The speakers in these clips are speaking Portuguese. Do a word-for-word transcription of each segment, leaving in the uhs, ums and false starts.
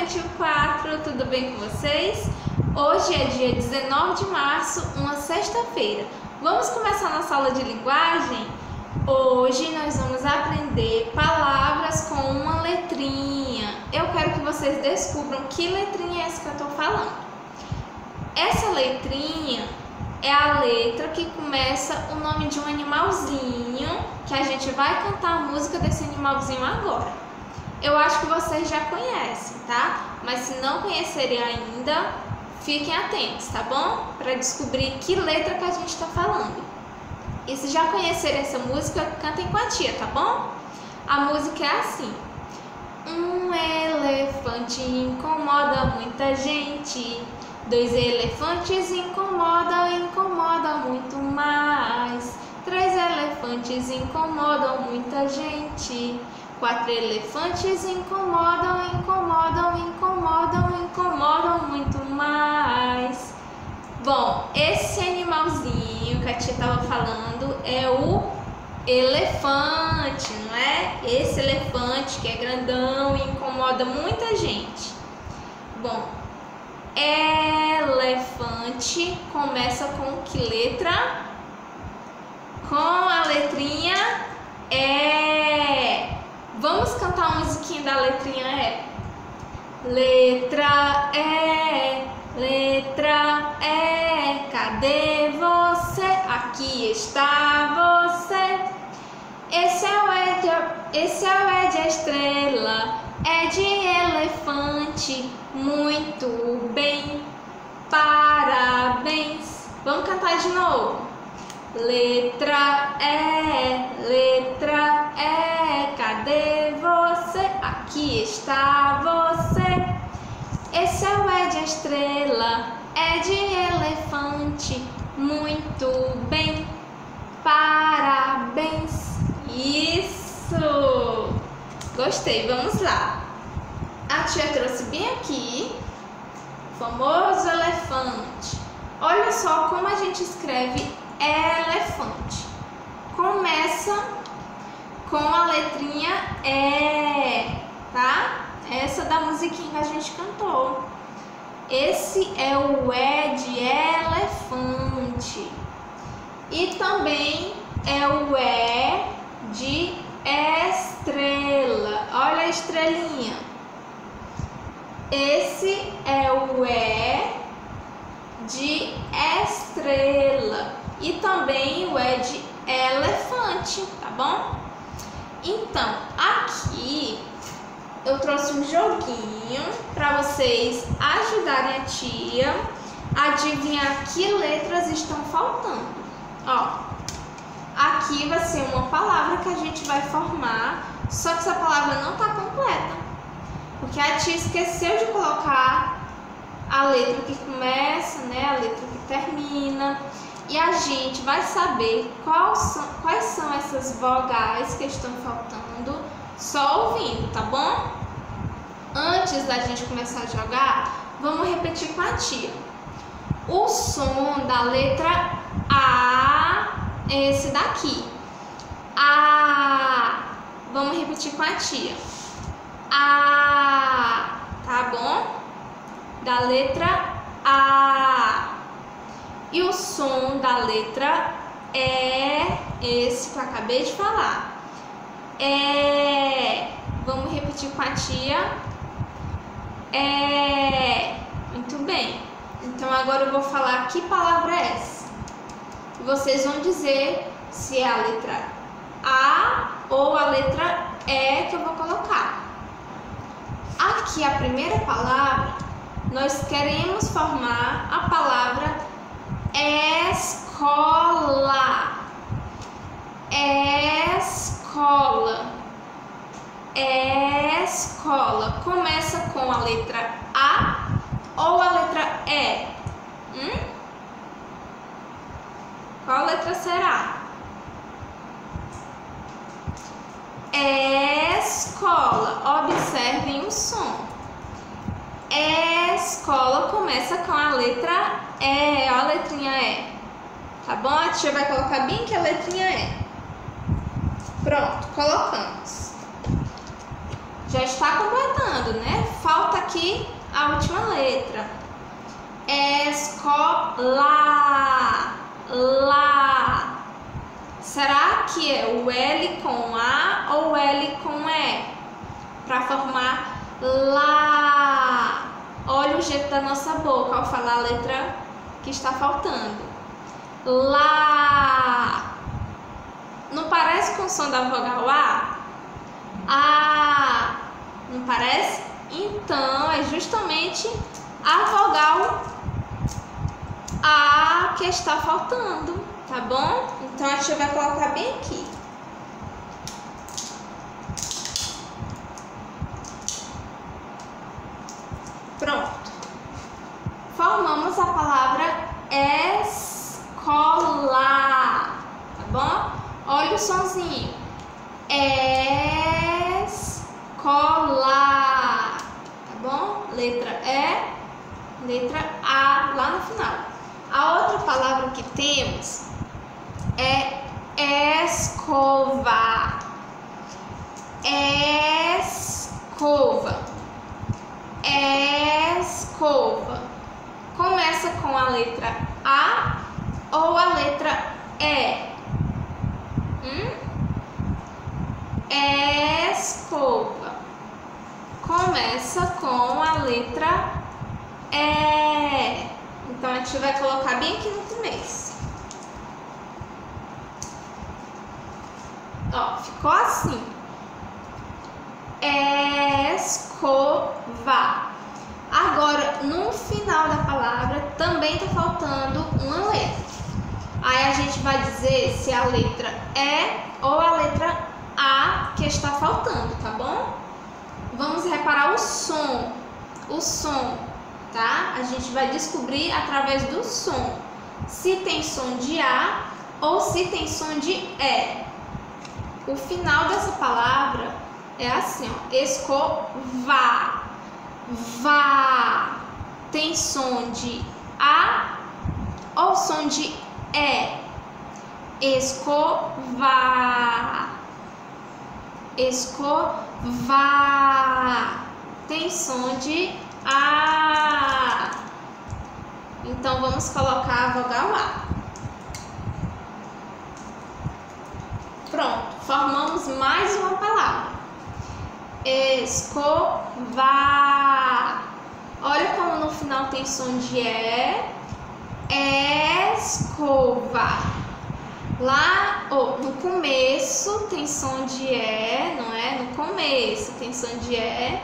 infantil quatro, tudo bem com vocês? Hoje é dia dezenove de março, uma sexta-feira. Vamos começar nossa aula de linguagem? Hoje nós vamos aprender palavras com uma letrinha. Eu quero que vocês descubram que letrinha é essa que eu estou falando. Essa letrinha é a letra que começa o nome de um animalzinho, que a gente vai cantar a música desse animalzinho agora. Eu acho que vocês já conhecem, tá? Mas se não conhecerem ainda, fiquem atentos, tá bom? Para descobrir que letra que a gente está falando. E se já conhecerem essa música, cantem com a tia, tá bom? A música é assim: um elefante incomoda muita gente. Dois elefantes incomodam, incomodam muito mais. Três elefantes incomodam muita gente. Quatro elefantes incomodam, incomodam, incomodam, incomodam muito mais. Bom, esse animalzinho que a tia estava falando é o elefante, não é? Esse elefante que é grandão e incomoda muita gente. Bom, elefante começa com que letra? Com a letrinha E. Vamos cantar a musiquinha da letrinha E. Letra E, letra E, cadê você? Aqui está você. Esse é o E de, esse é o E de estrela, é de elefante, muito bem, parabéns. Vamos cantar de novo. Letra E, letra E, cadê você? Aqui está você. Esse é o E de estrela, é de elefante, muito bem, parabéns. Isso! Gostei, vamos lá. A tia trouxe bem aqui o famoso elefante. Olha só como a gente escreve elefante. Começa com a letrinha E, tá? Essa da musiquinha que a gente cantou. Esse é o E de elefante. E também é o E de estrela. Olha a estrelinha. Esse é o E de estrela. E também o E de elefante, tá bom? Então, aqui eu trouxe um joguinho para vocês ajudarem a tia a adivinhar que letras estão faltando. Ó, aqui vai ser uma palavra que a gente vai formar, só que essa palavra não tá completa, porque a tia esqueceu de colocar a letra que começa, né, a letra que termina. E a gente vai saber quais são, quais são essas vogais que estão faltando só ouvindo, tá bom? Antes da gente começar a jogar, vamos repetir com a tia. O som da letra A é esse daqui. A. Vamos repetir com a tia. A. Tá bom? Da letra A. E o som da letra E, esse que eu acabei de falar. É. Vamos repetir com a tia. É. Muito bem. Então agora eu vou falar que palavra é essa. E vocês vão dizer se é a letra A ou a letra E que eu vou colocar. Aqui a primeira palavra, nós queremos formar a palavra escola. Escola. Escola. Começa com a letra A ou a letra E? Hum? Qual letra será? Escola. Observem o som. Escola começa com a letra E, ó, a letrinha E. Tá bom? A tia vai colocar bem que a letrinha E. Pronto, colocamos. Já está completando, né? Falta aqui a última letra. Escola. Lá. Será que é o L com A ou L com E? Para formar lá. Olha o jeito da nossa boca ao falar a letra que está faltando. Lá. Não parece com o som da vogal A? A. Não parece? Então, é justamente a vogal A que está faltando, tá bom? Então, a gente vai colocar bem aqui. Pronto. Formamos a palavra escola, tá bom? Olha o sonzinho. Escola, tá bom? Letra E, letra A lá no final. A outra palavra que temos é escova. Escova. Escova. Começa com a letra A ou a letra E? Hum? Escova. Começa com a letra E. Então, a gente vai colocar bem aqui no começo. Ó, ficou assim. Escova. Agora, no final da palavra, também tá faltando uma letra. Aí a gente vai dizer se é a letra E ou a letra A que está faltando, tá bom? Vamos reparar o som. O som, tá? A gente vai descobrir através do som se tem som de A ou se tem som de E. O final dessa palavra é assim, ó. Escova. Vá. Tem som de A ou som de E? Escova. Escova. Tem som de A. Então, vamos colocar a vogal A. Pronto, formamos mais uma palavra. Escova. Olha como no final tem som de E. Escova. Lá, oh, no começo tem som de E, não é? No começo tem som de E.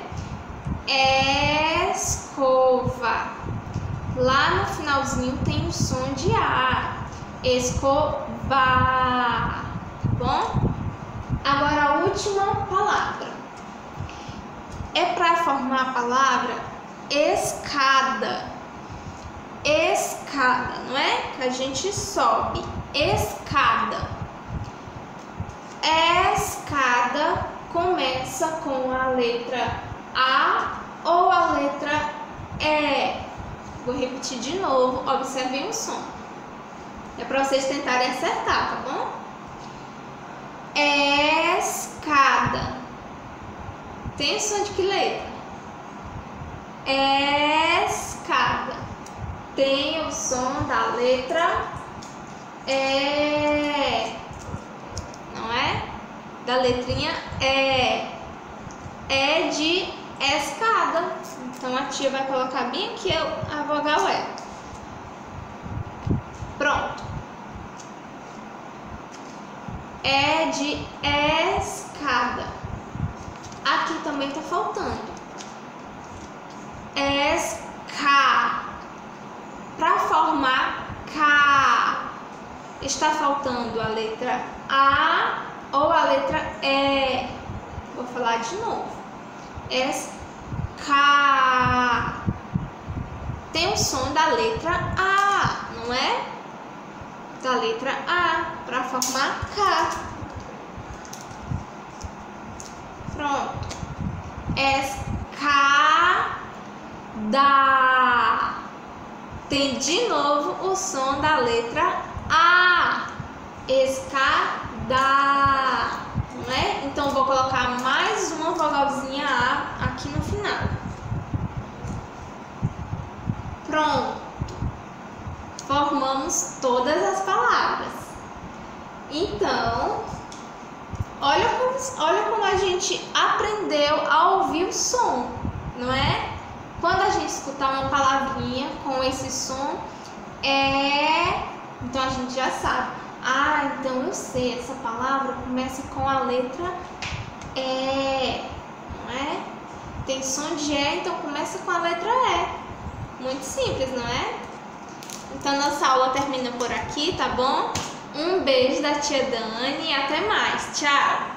Escova. Lá no finalzinho tem o som de A. Escova. Tá bom? Agora a última palavra. É para formar a palavra escada. Escada, não é? Que a gente sobe. Escada. Escada começa com a letra A ou a letra E. Vou repetir de novo, observem o som. É para vocês tentarem acertar, tá bom? Escada. Tem som de que letra? Escada. Tem o som da letra E. Não é? Da letrinha E. É de escada. Então, a tia vai colocar bem aqui a vogal E. Pronto. É de escada. Aqui também tá faltando. Esca. Para formar K, está faltando a letra A ou a letra E. Vou falar de novo. Esca. Tem o som da letra A, não é? Da letra A, para formar K. Pronto. Escada. Tem de novo o som da letra A. Escada. Não é? Então, vou colocar mais uma vogalzinha A aqui no final. formamos todas as palavras. Então, olha como, olha como a gente aprendeu a ouvir o som, não é? Quando a gente escutar uma palavrinha com esse som, é... então a gente já sabe. Ah, então eu sei, essa palavra começa com a letra E, não é? Tem som de E, então começa com a letra E. Muito simples, não é? Então nossa aula termina por aqui, tá bom? Um beijo da tia Dani e até mais. Tchau!